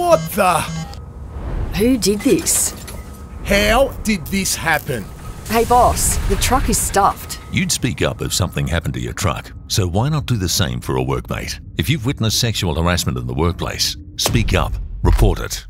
What the? Who did this? How did this happen? Hey boss, the truck is stuffed. You'd speak up if something happened to your truck, so why not do the same for a workmate? If you've witnessed sexual harassment in the workplace, speak up, report it.